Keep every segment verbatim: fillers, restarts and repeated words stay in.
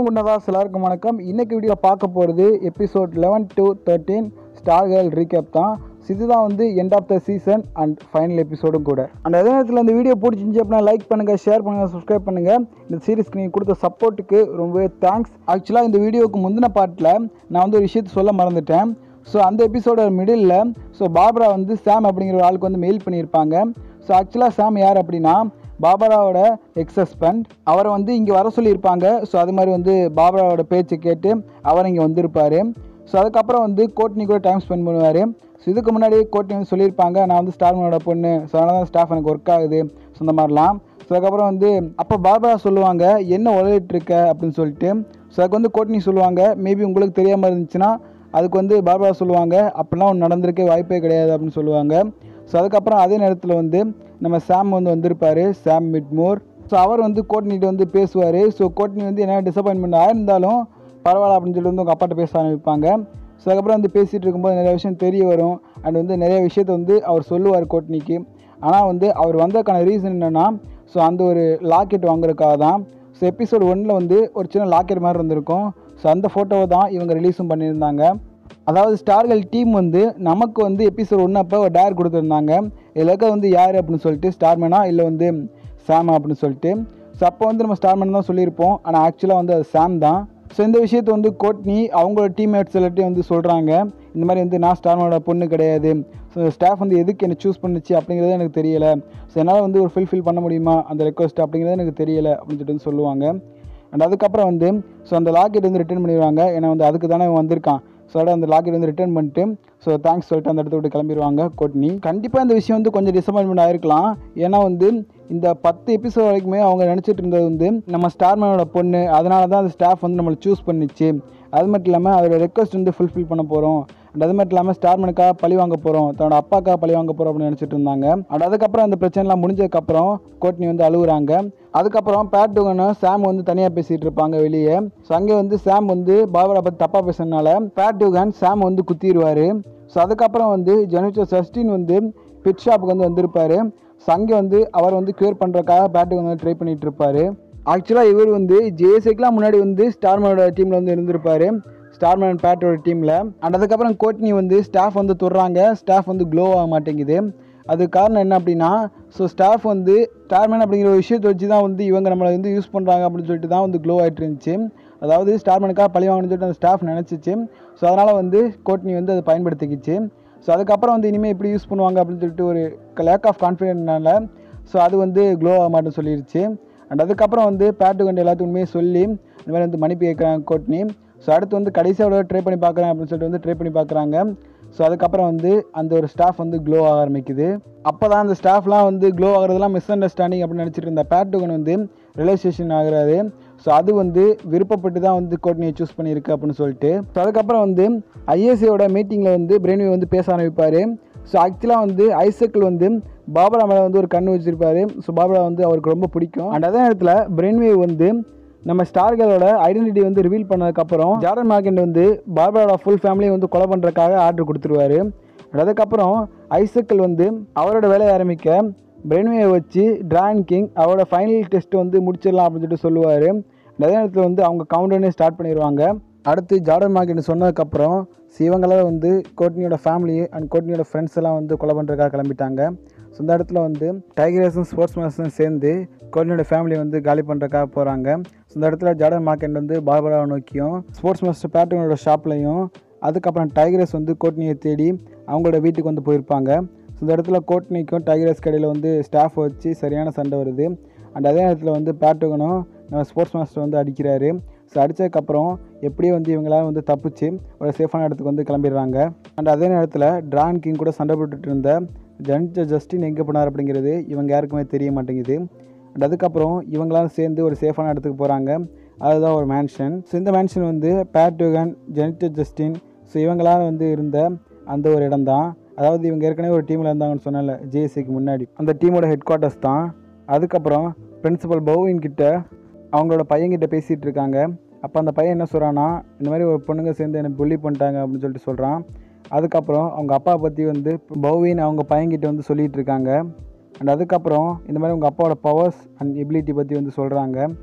குண்டதாஸ் எல்லாருக்கும் வணக்கம். இன்னைக்கு வீடியோ பார்க்க போகிறது episode eleven to thirteen star girl recap தான். இதுதான் வந்து end of the season and final எபிசோடும் கூட. அண்ட் அதே நேரத்தில் இந்த வீடியோ பிடிச்சிருந்துச்சி அப்படின்னா லைக் பண்ணுங்கள், ஷேர் பண்ணுங்கள், சப்ஸ்கிரைப் பண்ணுங்கள். இந்த சீரிஸ்க்கு நீங்கள் கொடுத்த சப்போர்ட்டுக்கு ரொம்பவே தேங்க்ஸ். ஆக்சுவலாக இந்த வீடியோவுக்கு முந்தின பாட்டில் நான் வந்து ஒரு விஷயத்தை சொல்ல மறந்துட்டேன். ஸோ அந்த எபிசோட மிடில் ஸோ பார்பரா வந்து சாம் அப்படிங்கிற ஒரு ஆளுக்கு வந்து மெயில் பண்ணியிருப்பாங்க. ஸோ ஆக்சுவலாக சாம் யார் அப்படின்னா பார்பராவோட எக்ஸ் ஹஸ்பண்ட். அவரை வந்து இங்கே வர சொல்லியிருப்பாங்க. ஸோ அது மாதிரி வந்து பார்பராவோட பேச்சை கேட்டு அவர் இங்கே வந்திருப்பார். ஸோ அதுக்கப்புறம் வந்து கோட்னி கூட டைம் ஸ்பெண்ட் பண்ணுவார். ஸோ இதுக்கு முன்னாடி கோட்னி வந்து சொல்லியிருப்பாங்க, நான் வந்து ஸ்டார்மனோட பொண்ணு, ஸோ அதனால தான் ஸ்டாஃப் எனக்கு ஒர்க் ஆகுது, ஸோ இந்த மாதிரிலாம். ஸோ அதுக்கப்புறம் வந்து அப்போ பார்பரா சொல்லுவாங்க, என்ன உழையிட்ருக்க அப்படின்னு சொல்லிட்டு. ஸோ அதுக்கு வந்து கோட்னி சொல்லுவாங்க, மேபி உங்களுக்கு தெரியாமல் இருந்துச்சுன்னா அதுக்கு வந்து பார்பரா சொல்லுவாங்க, அப்படிலாம் ஒன்று நடந்திருக்க வாய்ப்பே கிடையாது அப்படின்னு சொல்லுவாங்க. ஸோ அதுக்கப்புறம் அதே நேரத்தில் வந்து நம்ம சாம் வந்து வந்திருப்பார், சாம் மிட்மோர். ஸோ அவர் வந்து கோட்னிகிட்ட வந்து பேசுவார். ஸோ கோட்னி வந்து என்ன டிசப்பாயின்மெண்ட் ஆயிருந்தாலும் பரவாயில்ல அப்படின்னு சொல்லிட்டு வந்து உங்கள் அப்பாட்ட பேச ஆரம்பிப்பாங்க. ஸோ அதுக்கப்புறம் வந்து பேசிகிட்டு இருக்கும்போது நிறைய விஷயம் தெரிய வரும். அண்ட் வந்து நிறைய விஷயத்த வந்து அவர் சொல்லுவார் கோட்னிக்கு. ஆனால் வந்து அவர் வந்ததுக்கான ரீசன் என்னென்னா, ஸோ அந்த ஒரு லாக்கெட் வாங்குறதுக்காக தான். ஸோ எபிசோட் ஒன்றில் வந்து ஒரு சின்ன லாக்கெட் மாதிரி இருந்திருக்கும். ஸோ அந்த ஃபோட்டோவை தான் இவங்க ரிலீஸும் பண்ணியிருந்தாங்க. அதாவது ஸ்டார்கள் டீம் வந்து நமக்கு வந்து எபிசோட் ஒன்று அப்போ ஒரு டேர் கொடுத்துருந்தாங்க. இதில் வந்து யார் அப்படின்னு சொல்லிட்டு, ஸ்டார்மேனா இல்லை வந்து சாமா அப்படின்னு சொல்லிட்டு. ஸோ அப்போ வந்து நம்ம ஸ்டார்மேன் தான் சொல்லியிருப்போம், ஆனால் ஆக்சுவலாக வந்து அது சாம் தான். ஸோ இந்த விஷயத்தை வந்து கோட்னி அவங்களோட டீம்மேட்ஸ் எல்லாத்தையும் வந்து சொல்கிறாங்க, இந்த மாதிரி வந்து நான் ஸ்டார்மனோட பொண்ணு கிடையாது, ஸோ ஸ்டாஃப் வந்து எதுக்கு என்னை சூஸ் பண்ணிச்சு அப்படிங்கிறது எனக்கு தெரியலை, ஸோ என்னால் வந்து ஒரு ஃபுல்ஃபில் பண்ண முடியுமா அந்த ரெக்வஸ்ட் அப்படிங்கிறது எனக்கு தெரியலை அப்படின்னு சொல்லிட்டு வந்து சொல்லுவாங்க. அண்ட் அதுக்கப்புறம் வந்து ஸோ அந்த லாக்கெட் வந்து ரிட்டர்ன் பண்ணிடுவாங்க, ஏன்னா வந்து அதுக்கு தானே வந்திருக்கான். ஸோ அதோட அந்த லாக்கெட் வந்து ரிட்டர்ன் பண்ணிட்டு ஸோ தேங்க்ஸ் சொல்லிட்டு அந்த இடத்த விட்டு கிளம்பிடுவாங்க கோட்னி. கண்டிப்பாக இந்த விஷயம் வந்து கொஞ்சம் டிசப்பாயின்மெண்ட் ஆகிருக்கலாம். ஏன்னா வந்து இந்த பத்து எபிசோட் வரைக்குமே அவங்க நினச்சிட்டு இருந்தது வந்து நம்ம ஸ்டார்மேனோட பொண்ணு, அதனால தான் அந்த ஸ்டாஃப் வந்து நம்மளை சூஸ் பண்ணிச்சு, அது மட்டும் இல்லாமல் அதோட ரெக்வஸ்ட் வந்து ஃபுல்ஃபில் பண்ண போகிறோம், அண்ட் அது மட்டும் இல்லாமல் ஸ்டார்மேனுக்காக பழி வாங்க போகிறோம், தன்னோட அப்பாக்காக பழி வாங்க போகிறோம் அப்படின்னு நினச்சிட்டு இருந்தாங்க. அண்ட் அதுக்கப்புறம் அந்த பிரச்சனைலாம் முடிஞ்சதுக்கப்புறம் கோட்னி வந்து அழுகுறாங்க. அதுக்கப்புறம் பேட் டுகனும் சாம் வந்து தனியாக பேசிகிட்டு இருப்பாங்க வெளியே. ஸோ அங்கே வந்து சாம் வந்து பார்பரா பற்றி தப்பாக பேசுறதுனால பேட் டுகன் சாம் வந்து குத்திடுவார். ஸோ அதுக்கப்புறம் வந்து ஜெனிஃபர் சஸ்டின் வந்து பெட் ஷாப்புக்கு வந்து வந்திருப்பார். ஸோ அங்கே வந்து அவர் வந்து க்யூர் பண்ணுறதுக்காக பேட் டுகன் வந்து ட்ரை பண்ணிகிட்டு இருப்பார். ஆக்சுவலாக இவர் வந்து ஜேஎஸ்ஏக்கெலாம் முன்னாடி வந்து ஸ்டார்மனோட டீமில் வந்து இருந்திருப்பார், ஸ்டார்மேன் அண்ட் பேட்டோட டீமில். அண்ட் அதுக்கப்புறம் கோட்னி வந்து ஸ்டாஃப் வந்து தொடுறாங்க, ஸ்டாஃப் வந்து க்ளோ ஆக மாட்டேங்குது. அது காரணம் என்ன அப்படின்னா, ஸோ ஸ்டாஃப் வந்து ஸ்டார்மேன் அப்படிங்கிற ஒரு விஷயத்தை வச்சு தான் வந்து இவங்க நம்மளை வந்து யூஸ் பண்ணுறாங்க அப்படின்னு சொல்லிட்டு தான் வந்து க்ளோ ஆகிட்டு இருந்துச்சு. அதாவது ஸ்டார்மேனுக்காக பழி வாங்கணும்னு சொல்லிட்டு அந்த ஸ்டாஃப் நினச்சிச்சு. ஸோ அதனால் வந்து கோட்னி வந்து அதை பயன்படுத்திக்கிச்சு. ஸோ அதுக்கப்புறம் வந்து இனிமேல் எப்படி யூஸ் பண்ணுவாங்க அப்படின்னு சொல்லிட்டு ஒரு லேக் ஆஃப் கான்ஃபிடென்ட்னால ஸோ அது வந்து க்ளோ ஆக மாட்டேன்னு சொல்லிடுச்சு. அண்ட் அதுக்கப்புறம் வந்து பேட்டு கண்டு எல்லாத்துக்கும் உண்மையை சொல்லி இந்த மாதிரி வந்து மன்னிப்பு கேட்குறாங்க கோட்னி. ஸோ அடுத்து வந்து கடைசியாக ட்ரை பண்ணி பார்க்குறேன் அப்படின்னு சொல்லிட்டு வந்து ட்ரை பண்ணி பார்க்குறாங்க. ஸோ அதுக்கப்புறம் வந்து அந்த ஒரு ஸ்டாஃப் வந்து க்ளோ ஆக ஆரம்பிக்குது. அப்போ தான் அந்த ஸ்டாஃப்லாம் வந்து க்ளோ ஆகிறதுலாம் மிஸ் அண்டர்ஸ்டாண்டிங் அப்படின்னு நினச்சிட்டு இருந்த பேட் டுகன் வந்து ரிலேஷேஷன் ஆகுறாரு. ஸோ அது வந்து விருப்பப்பட்டு தான் வந்து கோட்னியை சூஸ் பண்ணியிருக்கு அப்படின்னு சொல்லிட்டு. ஸோ அதுக்கப்புறம் வந்து ஐஎஸ்ஏயோட மீட்டிங்கில் வந்து பிரெயின்வே வந்து பேச ஆரம்பிப்பார். ஸோ ஆக்சுவலாக வந்து ஐசக்கில் வந்து பார்பரா மேலே வந்து ஒரு கண்ணு வச்சுருப்பார். ஸோ பார்பரா வந்து அவருக்கு ரொம்ப பிடிக்கும். அண்ட் அதே நேரத்தில் பிரெயின்வே வந்து நம்ம ஸ்டார்களோட ஐடென்டிட்டி வந்து ரிவீல் பண்ணதுக்கப்புறம் ஜார்டன் மார்க்கெட் வந்து பார்பராவோட ஃபுல் ஃபேமிலியை வந்து கொலை பண்ணுறதுக்காக ஆர்டர் கொடுத்துருவாரு. அதுக்கப்புறம் ஐசக்கில் வந்து அவரோட வேலையை ஆரம்பிக்க பிரெயின்வேயை வச்சு டிராகன் கிங் அவரோட ஃபைனல் டெஸ்ட்டு வந்து முடிச்சிடலாம் அப்படின்னு சொல்லிட்டு சொல்லுவார். அதே நேரத்தில் வந்து அவங்க கவுண்டர்னே ஸ்டார்ட் பண்ணிடுவாங்க. அடுத்து ஜார்டன் மார்க்கெட் சொன்னதுக்கப்புறம் இவங்களாம் வந்து கோட்னியோட ஃபேமிலி அண்ட் கோட்னியோட ஃப்ரெண்ட்ஸ் எல்லாம் வந்து கொலை பண்ணுறதுக்காக கிளம்பிட்டாங்க. ஸோ இந்த இடத்துல வந்து டைகரஸும் ஸ்போர்ட்ஸ் மேன்ஸும் சேர்ந்து கோட்னியோட ஃபேமிலியை வந்து காலி பண்ணுறதுக்காக போகிறாங்க. ஸோ இந்த இடத்துல ஜார்டன் மார்க்கெட் வந்து பார்பராவை நோக்கியும் ஸ்போர்ட்ஸ் மாஸ்டர் பேட்டனோட ஷாப்லையும் அதுக்கப்புறம் டைகரஸ் வந்து கோட்னியை தேடி அவங்களோட வீட்டுக்கு வந்து போயிருப்பாங்க. ஸோ இந்த இடத்துல கோட்னிக்கும் டைகரஸ் கடையில் வந்து ஸ்டாஃப் வச்சு சரியான சண்டை வருது. அண்ட் அதே நேரத்தில் வந்து பேட்டுகனும் நம்ம ஸ்போர்ட்ஸ் மாஸ்டர் வந்து அடிக்கிறாரு. ஸோ அடித்ததுக்கப்புறம் எப்படியே வந்து இவங்களாம் வந்து தப்பிச்சு ஒரு சேஃபான இடத்துக்கு வந்து கிளம்பிடுறாங்க. அண்ட் அதே நேரத்தில் டிராகன் கிங் கூட சண்டை போட்டுட்டு இருந்த ஜெனிஃபர் ஜஸ்டின் எங்கே போனார் அப்படிங்கிறது இவங்க யாருக்குமே தெரிய மாட்டேங்குது. அண்ட் அதுக்கப்புறம் இவங்களாம் சேர்ந்து ஒரு சேஃபான இடத்துக்கு போகிறாங்க, அதுதான் ஒரு மேன்ஷன். ஸோ இந்த மேன்ஷன் வந்து Pat Dugan, Jennifer Justin so இவங்களாம் வந்து இருந்த அந்த ஒரு இடம் தான். அதாவது இவங்க ஏற்கனவே ஒரு டீமில் இருந்தாங்கன்னு சொன்னால ஜேஎஸ்சிக்கு முன்னாடி, அந்த டீமோட ஹெட் குவார்ட்டர்ஸ் தான். அதுக்கப்புறம் பிரின்சிபல் பவுவின் கிட்ட அவங்களோட பையன்கிட்ட பேசிகிட்டு இருக்காங்க. அப்போ அந்த பையன் என்ன சொல்கிறான்னா, இந்த மாதிரி ஒரு பொண்ணுங்க சேர்ந்து என்னை புள்ளி பண்ணிட்டாங்க அப்படின்னு சொல்லிட்டு சொல்கிறான். அதுக்கப்புறம் அவங்க அப்பா பற்றி வந்து பவுவின் அவங்க பையன்கிட்ட வந்து சொல்லிகிட்டு இருக்காங்க. அண்ட் அதுக்கப்புறம் இந்த மாதிரி உங்கள் அப்பாவோட பவர்ஸ் அண்ட் எபிலிட்டி பற்றி வந்து சொல்கிறாங்க. ஸோ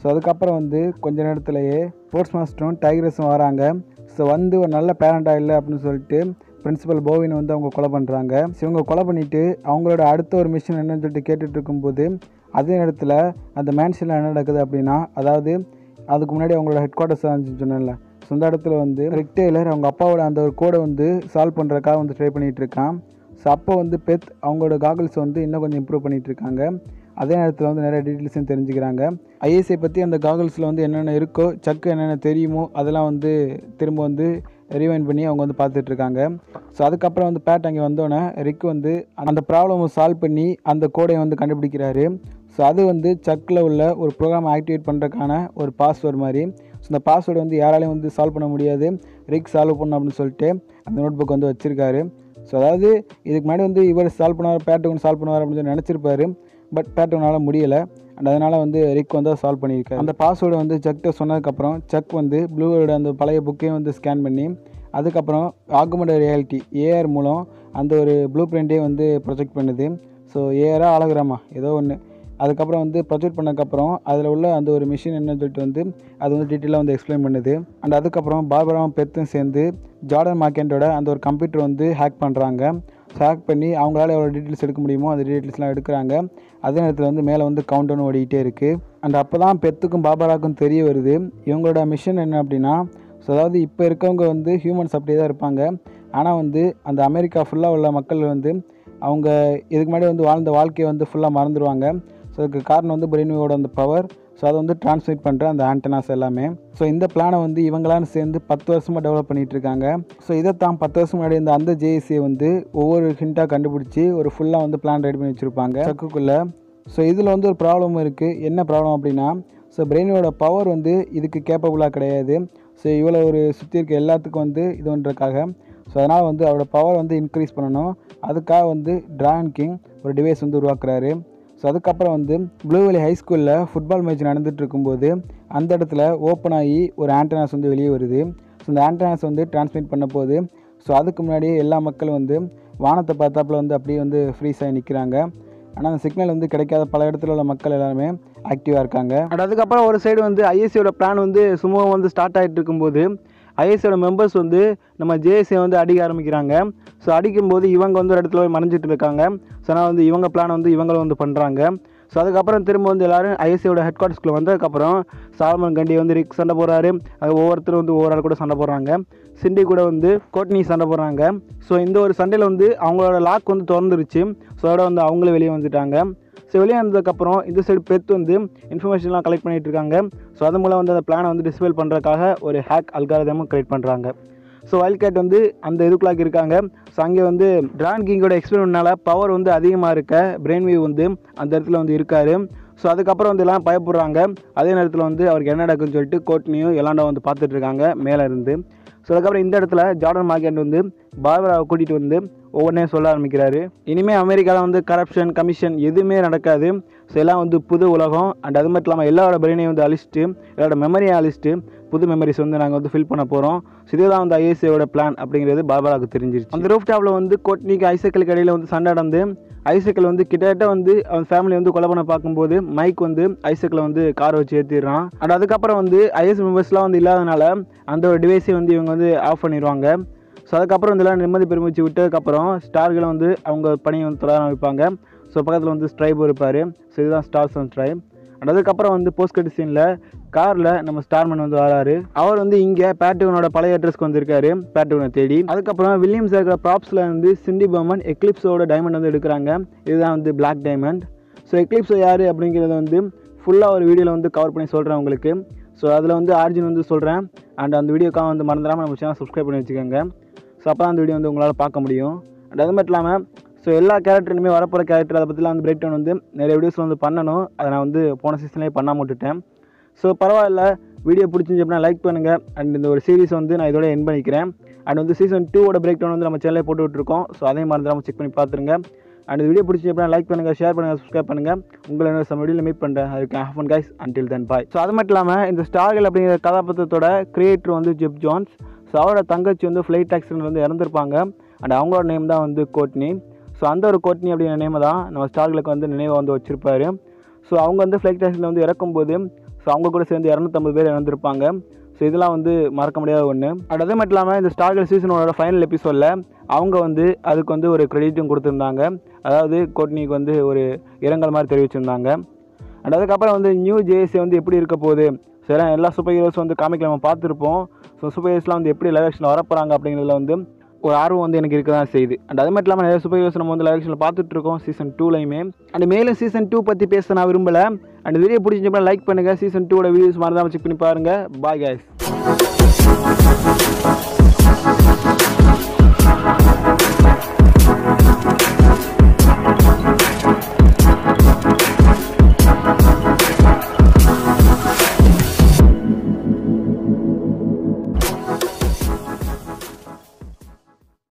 ஸோ அதுக்கப்புறம் வந்து கொஞ்ச நேரத்துலையே ஸ்போர்ட்ஸ் மாஸ்டரும் டைகரஸும் வராங்க. ஸோ வந்து ஒரு நல்ல பேரண்டாக இல்லை அப்படின்னு சொல்லிட்டு பிரின்சிபல் போவினை வந்து அவங்க கொலை பண்ணுறாங்க. ஸோ இவங்க கொலை பண்ணிவிட்டு அவங்களோட அடுத்த ஒரு மிஷன் என்னன்னு சொல்லிட்டு கேட்டுட்டு இருக்கும்போது அதே நேரத்தில் அந்த மேன்ஷனில் என்ன நடக்குது அப்படின்னா, அதாவது அதுக்கு முன்னாடி அவங்களோட ஹெட் குவார்ட்டர்ஸ் இருந்துச்சுன்னு சொன்னேன்ல, ஸோ அந்த இடத்துல வந்து ரிக் டெய்லர் அவங்க அப்பாவோட அந்த ஒரு கோடை வந்து சால்வ் பண்ணுறதுக்காக வந்து ட்ரை பண்ணிகிட்டு இருக்கான். ஸோ அப்போ வந்து பெத் அவங்களோட காகல்ஸ் வந்து இன்னும் கொஞ்சம் இம்ப்ரூவ் பண்ணிகிட்டு இருக்காங்க. அதே நேரத்தில் வந்து நிறைய டீட்டெயில்ஸும் தெரிஞ்சுக்கிறாங்க. ஐஎஸ்ஐ பற்றி அந்த காகல்ஸில் வந்து என்னென்ன இருக்கோ, சக்கு என்னென்ன தெரியுமோ அதெல்லாம் வந்து திரும்ப வந்து ரிவைண்ட் பண்ணி அவங்க வந்து பார்த்துட்ருக்காங்க. ஸோ அதுக்கப்புறம் வந்து பேட் அங்கே வந்தோடனே ரிக் வந்து அந்த ப்ராப்ளமை சால்வ் பண்ணி அந்த கோடையை வந்து கண்டுபிடிக்கிறாரு. ஸோ அது வந்து சக்கில் உள்ள ஒரு ப்ரோக்ராம் ஆக்டிவேட் பண்ணுறதுக்கான ஒரு பாஸ்வேர்டு மாதிரி. ஸோ இந்த பாஸ்வேர்டு வந்து யாராலையும் வந்து சால்வ் பண்ண முடியாது, ரிக் சால்வ் பண்ணணும் அப்படின்னு சொல்லிட்டு அந்த நோட் புக் வந்து வச்சுருக்காரு. ஸோ அதாவது இதுக்கு முன்னாடி வந்து இவர் சால்வ் பண்ணுவார், பேட்டுக்கு சால்வ் பண்ணுவார் அப்படின்னு சொல்லி நினச்சிருப்பாரு. பட் பேட்டுனால முடியலை. அண்ட் அதனால் வந்து ரிக் வந்து சால்வ் பண்ணியிருக்காரு. அந்த பாஸ்வேர்டு வந்து சக்கிட்ட சொன்னதுக்கப்புறம் சக் வந்து ப்ளூவோட அந்த பழைய புக்கையும் வந்து ஸ்கேன் பண்ணி அதுக்கப்புறம் ஆகுமெண்டட் ரியாலிட்டி ஏஆர் மூலம் அந்த ஒரு ப்ளூ பிரிண்ட்டே வந்து ப்ரொஜெக்ட் பண்ணுது. ஸோ ஏஆரா ஆலோகிராமா ஏதோ ஒன்று. அதுக்கப்புறம் வந்து ப்ரொஜெக்ட் பண்ணதுக்கப்புறம் அதில் உள்ள அந்த ஒரு மிஷின் என்னன்னு சொல்லிட்டு வந்து அது வந்து டீட்டெயிலாக வந்து எக்ஸ்பிளைன் பண்ணுது. அண்ட் அதுக்கப்புறம் பார்பராவும் பெத்தும் சேர்ந்து ஜார்டன் மார்க்கெண்டோட அந்த ஒரு கம்ப்யூட்டர் வந்து ஹேக் பண்ணுறாங்க. ஹேக் பண்ணி அவங்களால எவ்வளோ டீட்டெயில்ஸ் எடுக்க முடியுமோ அந்த டீட்டெயில்ஸ்லாம் எடுக்கிறாங்க. அதே நேரத்தில் வந்து மேலே வந்து கவுண்ட் டவுன் ஓடிக்கிட்டே இருக்குது. அண்ட் அப்போ தான் பெத்துக்கும் பார்பராவுக்கும் தெரிய வருது இவங்களோட மிஷன் என்ன அப்படின்னா, ஸோ அதாவது இப்போ இருக்கவங்க வந்து ஹியூமன்ஸ் அப்படியே தான் இருப்பாங்க. ஆனால் வந்து அந்த அமெரிக்கா ஃபுல்லாக உள்ள மக்கள் வந்து அவங்க இதுக்கு முன்னாடி வந்து வாழ்ந்த வாழ்க்கையை வந்து ஃபுல்லாக மறந்துடுவாங்க. ஸோ அதுக்கு காரணம் வந்து பிரெயின்வேவோட அந்த பவர். ஸோ அதை வந்து டிரான்ஸ்மிட் பண்ணுற அந்த ஆண்டனாஸ் எல்லாமே. ஸோ இந்த பிளானை வந்து இவங்களான்னு சேர்ந்து பத்து வருஷமாக டெவலப் பண்ணிகிட்டு இருக்காங்க. ஸோ இதை தான் பத்து வருஷம் முன்னாடி இந்த அந்த ஜேஎஸ்சியை வந்து ஒவ்வொரு ஹிண்ட்டாக கண்டுபிடிச்சி ஒரு ஃபுல்லாக வந்து பிளான் ரெடி பண்ணி வச்சுருப்பாங்க சக்குக்குள்ளே. ஸோ இதில் வந்து ஒரு ப்ராப்ளமும் இருக்குது. என்ன ப்ராப்ளம் அப்படின்னா, ஸோ பிரெயினோட பவர் வந்து இதுக்கு கேப்பபுளாக கிடையாது. ஸோ இவ்வளோ ஒரு சுற்றி இருக்க எல்லாத்துக்கும் வந்து இது பண்ணுறதுக்காக ஸோ அதனால் வந்து அவரோட பவர் வந்து இன்க்ரீஸ் பண்ணணும். அதுக்காக வந்து டிராகன் கிங் ஒரு டிவைஸ் வந்து உருவாக்குறாரு. ஸோ அதுக்கப்புறம் வந்து ப்ளூ வேலி ஹைஸ்கூலில் ஃபுட்பால் மேட்ச் நடந்துகிட்டு இருக்கும்போது அந்த இடத்துல ஓப்பன் ஆகி ஒரு ஆண்டனாஸ் வந்து வெளியே வருது. ஸோ இந்த ஆண்டனாஸ் வந்து டிரான்ஸ்மிட் பண்ண போகுது. ஸோ அதுக்கு முன்னாடியே எல்லா மக்களும் வந்து வானத்தை பார்த்தாப்புல வந்து அப்படியே வந்து ஃப்ரீஸ் ஆகி நிற்கிறாங்க. ஆனால் அந்த சிக்னல் வந்து கிடைக்காத பல இடத்துல உள்ள மக்கள் எல்லாருமே ஆக்டிவாக இருக்காங்க. அண்ட் அதுக்கப்புறம் ஒரு சைடு வந்து ஐஎஸ்சியோட பிளான் வந்து சுமூகம் வந்து ஸ்டார்ட் ஆகிட்டு இருக்கும்போது ஐஎஸ்சியோட மெம்பர்ஸ் வந்து நம்ம ஜேஎஸ்சியை வந்து அடிக்க ஆரம்பிக்கிறாங்க. ஸோ அடிக்கும்போது இவங்க வந்து ஒரு இடத்துல போய் மறைஞ்சிட்டு இருக்காங்க. ஸோ ஆனால் வந்து இவங்க பிளான் வந்து இவங்களும் வந்து பண்ணுறாங்க. ஸோ அதுக்கப்புறம் திரும்ப வந்து எல்லோரும் ஐஎஸ்சியோட ஹெட் குவார்ட்டர்ஸ்குள்ளே வந்ததுக்கப்புறம் சால்மன் கண்டி வந்து ரிக் சண்டை போடுறாரு. அது ஒவ்வொருத்தரும் வந்து ஒவ்வொரு ஆள் கூட சண்டை போடுறாங்க. சிண்டி கூட வந்து கோட்னி சண்டை போடுறாங்க. ஸோ இந்த ஒரு சண்டையில் வந்து அவங்களோட லாக் வந்து திறந்துருச்சு. ஸோ அதோட வந்து அவங்களே வெளியே வந்துட்டாங்க. ஸோ வெளியே வந்ததுக்கப்புறம் இந்த சைடு பெத் வந்து இன்ஃபர்மேஷன்லாம் கலெக்ட் பண்ணிகிட்டு இருக்காங்க. ஸோ அது மூலம் வந்து அந்த பிளானை வந்து டிஸ்பேல் பண்ணுறதுக்காக ஒரு ஹேக் அல்காரிதமும் கிரியேட் பண்ணுறாங்க. ஸோ வைல்ட் கேட் வந்து அந்த இதுக்குள்ளாக இருக்காங்க. ஸோ அங்கே வந்து டிராகன் கிங்கோட எக்ஸ்பெரிமெண்ட்னால பவர் வந்து அதிகமாக இருக்க பிரெயின் வேவ் வந்து அந்த இடத்துல வந்து இருக்கார். ஸோ அதுக்கப்புறம் வந்து எல்லாம் பயப்படுறாங்க. அதே நேரத்தில் வந்து அவருக்கு என்ன நடக்குதுன்னு சொல்லிட்டு கோட்னியும் எல்லாண்டா வந்து பார்த்துட்டு இருக்காங்க மேலே இருந்து. ஸோ அதுக்கப்புறம் இந்த இடத்துல ஜார்டன் மார்க்கெட் வந்து பார்பராவை கூட்டிகிட்டு வந்து ஒவ்வொன்றே சொல்ல ஆரம்பிக்கிறாரு. இனிமேல் அமெரிக்காவில் வந்து கரப்ஷன் கமிஷன் எதுவுமே நடக்காது. ஸோ எல்லாம் வந்து புது உலகம். அண்ட் அது மட்டும் இல்லாமல் எல்லாரோட பிரெயினையும் வந்து அழிச்சிட்டு எல்லாரோட மெமரியை அழிச்சிட்டு புது மெமரிஸ் வந்து நாங்கள் வந்து ஃபில் பண்ண போகிறோம். ஸோ இதுதான் வந்து ஐஎஸ்ஐயோட பிளான் அப்படிங்கிறது பார்பராவுக்கு தெரிஞ்சிருச்சு. அந்த ரூஃப் டாப்பில் வந்து கோட்னிக்கு ஐசைக்கிளுக்கு இடையில் வந்து சண்டை நடந்து ஐசைக்கிள் வந்து கிட்டத்தட்ட வந்து அவன் ஃபேமிலி வந்து கொலை பண்ண பார்க்கும்போது மைக் வந்து ஐசைக்கிளை வந்து காரை வச்சு ஏற்றிடுறான். அண்ட் அதுக்கப்புறம் வந்து ஐஎஸ் மெம்பர்ஸ்லாம் வந்து இல்லாதனால அந்த ஒரு டிவைஸை வந்து இவங்க வந்து ஆஃப் பண்ணிடுவாங்க. ஸோ அதுக்கப்புறம் இதெல்லாம் நிம்மதி பெருமிச்சு விட்டதுக்கப்புறம் ஸ்டார்களை வந்து அவங்க பணியை வந்து தொடர வைப்பாங்க. ஸோ பக்கத்தில் வந்து ஸ்ட்ரைப் இருப்பார். ஸோ இதுதான் ஸ்டார்ஸ் அண்ட் ஸ்ட்ரைப். அண்ட் அதுக்கப்புறம் வந்து போஸ்ட் கிரெடிட் சீனில் காரில் நம்ம ஸ்டார்மன் வந்து வராரு. அவர் வந்து இங்கே பேட்டுகனோட பழைய அட்ரஸ்க்கு வந்திருக்காரு பேட்டுகனை தேடி. அதுக்கப்புறம் வில்லியம்ஸ் இருக்கிற ப்ராப்ஸில் வந்து சிண்டி பர்மன் எக்லிப்ஸோட டைமண்ட் வந்து எடுக்கிறாங்க. இதுதான் வந்து பிளாக் டைமண்ட். ஸோ எக்லிப்ஸோ யார் அப்படிங்கிறத வந்து ஃபுல்லாக ஒரு வீடியோவில் வந்து கவர் பண்ணி சொல்கிறேன் உங்களுக்கு. ஸோ அதில் வந்து ஆர்ஜின் வந்து சொல்கிறேன். அண்ட் அந்த வீடியோக்காக வந்து மறந்துடாமல் நம்ம சேனல் சப்ஸ்கிரைப் பண்ணி வச்சுக்கோங்க. ஸோ அப்போ அந்த வீடியோ வந்து உங்களால் பார்க்க முடியும். அண்ட் அது மட்டும் இல்லாமல் ஸோ எல்லா கேரக்டருமே வரப்போகிற கேரக்டர் அதை பற்றிலாம் வந்து பிரேக் டவுன் வந்து நிறைய வீடியோஸில் வந்து பண்ணணும். அதை நான் வந்து போன சீசன்லேயே பண்ணாமல் விட்டுட்டேன். ஸோ பரவாயில்ல, வீடியோ பிடிச்சிருந்துச்சு அப்படின்னா லைக் பண்ணுங்கள். அண்ட் இந்த ஒரு சீரிஸ் வந்து நான் இதோட என் பண்ணிக்கிறேன். அண்ட் வந்து சீசன் டூவோட பிரேக் டவுன் வந்து நம்ம சேனலே போட்டு விட்டுருக்கோம். ஸோ அதையும் மறந்துடாமல் செக் பண்ணி பார்த்துருங்க. அண்ட் இந்த வீடியோ பிடிச்சி அப்படின்னா லைக் பண்ணுங்கள், ஷேர் பண்ணுங்கள், சப்ஸ்கிரைப் பண்ணுங்கள். உங்களை என்ன சம் வீடியோவில் மீட் பண்ணுறேன். அதுக்கு have fun guys, until then bye. So அது மட்டும் இல்லாமல் இந்த ஸ்டார்கள் அப்படிங்கிற கதாபாத்திரத்தோட கிரியேட்டர் வந்து ஜெப் ஜான்ஸ். ஸோ அவரோட தங்கச்சி வந்து ஃப்ளைட் ஆக்சிடென்ட் வந்து இறந்துருப்பாங்க. அண்ட் அவங்களோட நேம் தான் வந்து கோட்னி. ஸோ அந்த ஒரு கோட்னி அப்படிங்கிற நேமை தான் நம்ம ஸ்டார்களுக்கு வந்து நினைவாக வந்து வச்சுருப்பாரு. ஸோ அவங்க வந்து ஃப்ளைட் ஆக்சிடென்ட் வந்து இறக்கும்போது ஸோ அவங்க கூட சேர்ந்து இரநூத்தம்பது பேர் இறந்துருப்பாங்க. ஸோ இதெல்லாம் வந்து மறக்க முடியாத ஒன்று. அண்ட் அதே மட்டும் இல்லாமல் இந்த ஸ்டார்கல் சீசன் ஒன்னோட ஃபைனல் எபிசோடில் அவங்க வந்து அதுக்கு வந்து ஒரு கிரெடிட்டும் கொடுத்துருந்தாங்க. அதாவது கோட்னிக்கு வந்து ஒரு இரங்கல் மாதிரி தெரிவிச்சிருந்தாங்க. அண்ட் அதுக்கப்புறம் வந்து நியூ ஜேஎஸ்ஏ வந்து எப்படி இருக்க போகுது, சரி எல்லா சூப்பர் ஹீரோஸ் வந்து காமிக்கில் நம்ம பார்த்துருப்போம். ஸோ சூப்பர் ஹீரோஸ்லாம் வந்து எப்படி லைவ் ஆக்ஷனில் வரப்போகிறாங்க அப்படிங்கிறதுல வந்து ஒரு ஆர்வம் வந்து எனக்கு இருக்க தான் செய்யுது. அண்ட் அது மட்டும் இல்லாமல் நிறைய சூப்பர் ஹீரோஸ் நம்ம வந்து லைவ் ஆக்ஷனில் பார்த்துட்ருக்கோம் சீசன் டூலையுமே. அண்ட் மேலும் சீசன் டூ பற்றி பேச நான் விரும்பலை. அண்ட் வீடியோ பிடிச்சிருந்தா லைக் பண்ணுங்கள். சீசன் டூவோட வீடியோஸ் மாதிரி தான் செக் பண்ணி பாருங்கள். Bye guys.